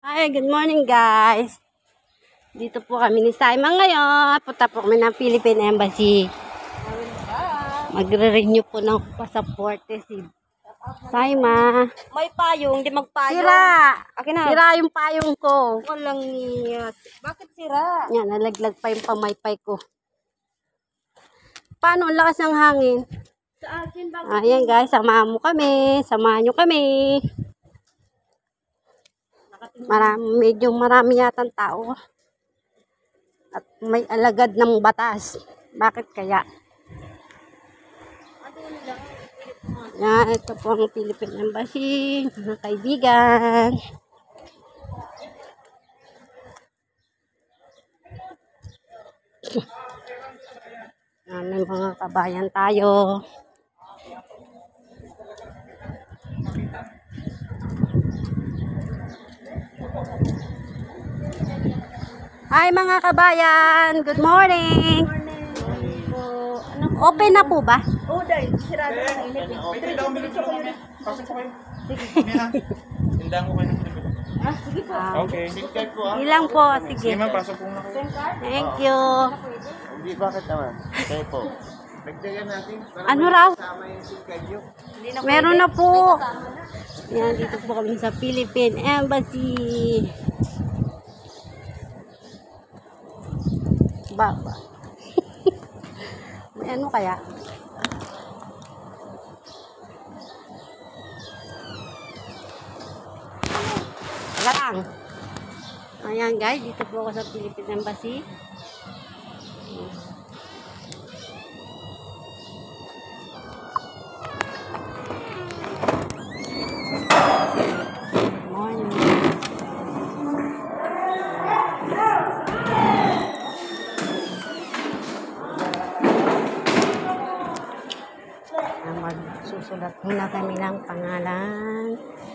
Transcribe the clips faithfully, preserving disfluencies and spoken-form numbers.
Hi, good morning guys. Dito po kami ni Simon ngayon. Punta po kami ng Philippine Embassy. Magre-renew po ng pasaporte si Simon. May payong, di magpayong. Sira! Akin na. Sira yung payong ko. Walang niyas. Bakit sira? Yan, nalaglag pa yung pamaypay ko. Paano? Ang lakas ng hangin. Sa akin, bakit? Ayan guys, samahan mo kami. Samahan nyo kami. Marami, medyo marami yatang tao. At may alagad ng batas. Bakit kaya? Yan, ito po ang Philippine Embassy. Mga kaibigan. Yan, may mga kabayan tayo. Hi mga kabayan, good morning. Open na po ba? Oo, dahil sirado ka na init. Wait, daw minutes ko muna. Pasok po kayo. Sige. Tindaan ko kayo ng pinag. Ah, sige po. Ah, Okay. Sim card po ah. ilang po, sige. Sige ma'am, pasok po na kayo. Thank you. Hindi, bakit naman? Kayo po. Nagdagan natin. Para Ano raw? kasama yung sim card nyo. Meron na po. Yan, dito po kami sa Philippine Embassy. Baba. May ano kaya? Teka lang. Ayan guys, dito po ako sa Philippine Embassy. Morning. Magsusulat muna kami ng pangalan.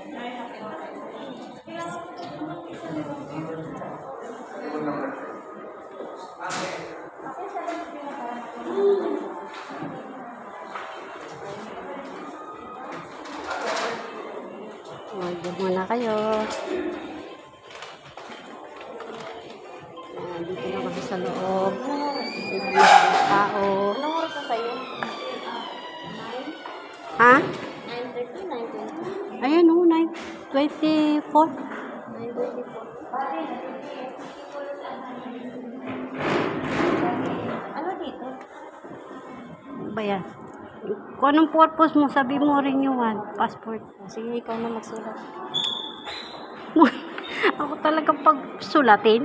Magdug muna kayo. Ayan, dito na kami sa loob. Dito na mga tao. Anong oras na sa'yo? Ha? nine thirty, nine twenty. Ayun o, nine twenty-four. nine twenty-four. Ano dito? Ano ba yan? Kung anong purpose mo, sabi mo renewal, passport. Sige, ikaw na magsulat. Ako talaga pag sulatin.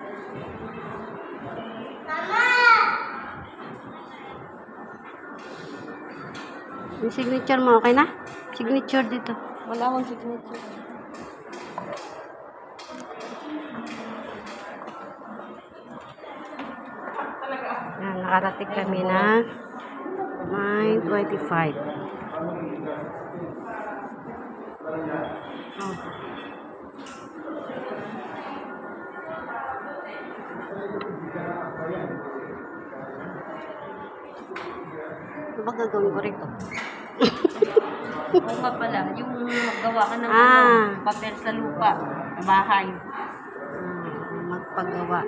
Yung signature mo, okay na? Signature dito. Wala akong signature. Yan, nakarating kami na nine twenty-five. Oh. Ano ba gagawin ko rito? Oo nga pala, yung maggawa ka ng Ah. ano, papel sa lupa, sa bahay. Ah, magpagawa.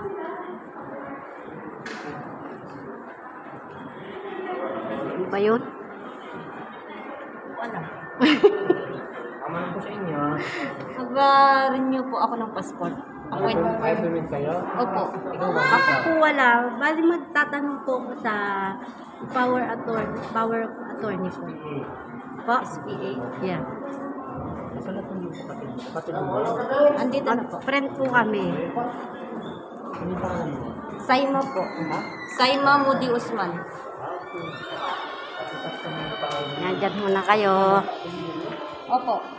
Ano ba yun? Wala. Tama na po sa inyo. Mag-renew po ako ng passport. Appointment. Appointment kayo? Opo. Ako po wala. Bali magtatanong po ako sa power attorney. Power of attorney po. Po? S P A. Yeah. Saan na po yung kapatid? Kapatid mo? Andito na po. Friend po kami. Hindi pa alam mo. Saima po. Saima Moody Usman. Yan, dyan muna kayo. Opo.